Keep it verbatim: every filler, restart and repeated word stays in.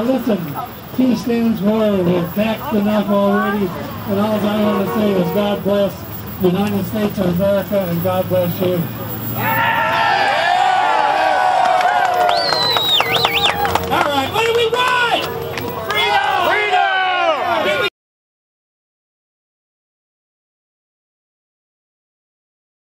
Listen, T stands for we've taxed enough already, and all I want to say is God bless the United States of America and God bless you.